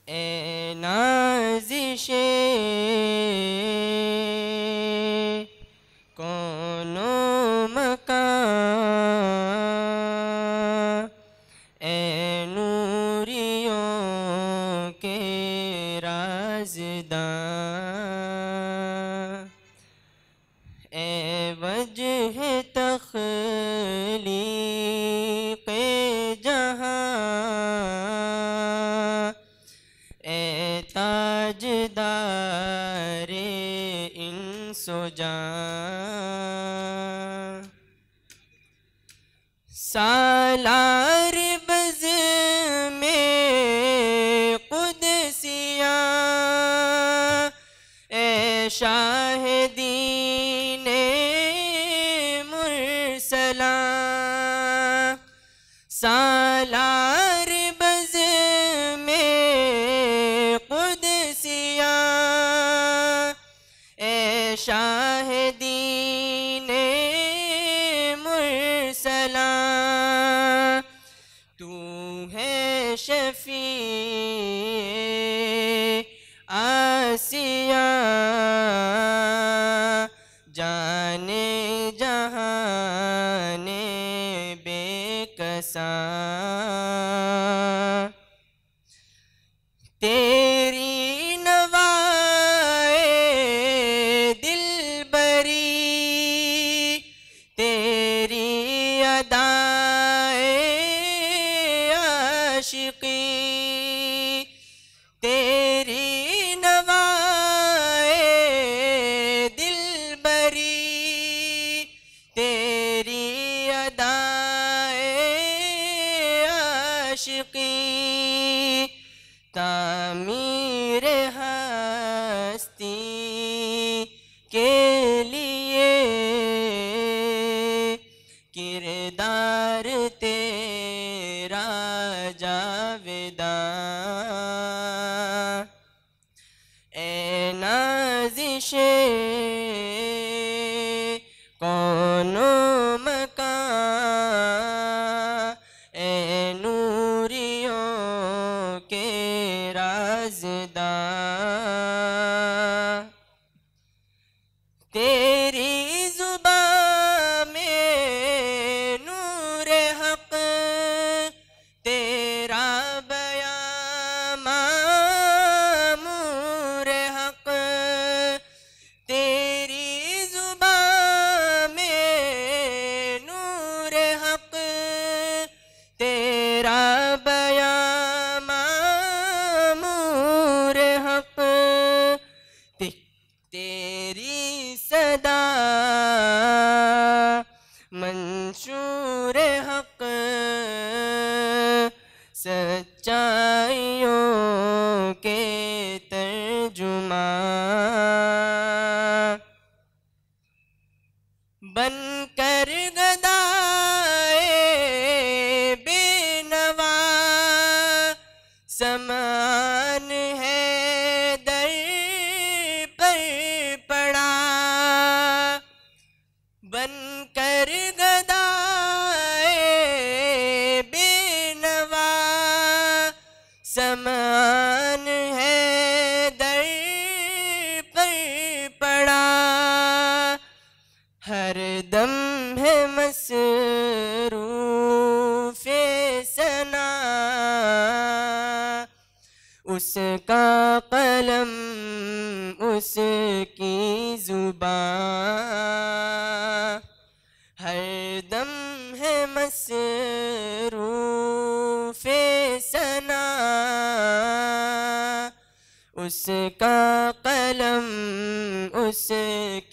ए नाज़िशे कौनो मकान, ए नूरियों के राज़दां, ए वजह तख़लीक़े जहां, ए ताजदारे इंसो जान। सालार बज़ में क़ुदसिया, ए शाहिदीने मुरसला, सालार बज़ में क़ुदसिया, ए शाहिदीने मुरसला, तू है शफ़ी आसिया, जाने जहाने बेकसा। तेरी नवाए दिलबरी, तेरी अदाए आशिकी, तेरी नवाए दिलबरी, तेरी अदाए आशिकी, तामीर हस्ती के लिए किरदार तेरा जावेदां, ए नाज़िशे कौनो मकान, ए नूरियों के राज़दां, तेरी ज़ुबां में नूरे हक़, तेरा बयां मामूरे हक़, तेरी ज़ुबां में नूरे हक़, तेरा बयां मामूरे हक़, तेरी सदा मंशूर हक़, सच्चाइयों के तर्जुमान, बनकर गदाए बेनवा, समान है दर पर पड़ा, बनकर गदाए बेनवा, समान है दर पर पड़ा, हर दम है मसरूफ़े सना, उसका कलम उसकी ज़ुबान, हर दम है मसरूफ़े सना, उसका कलम उसकी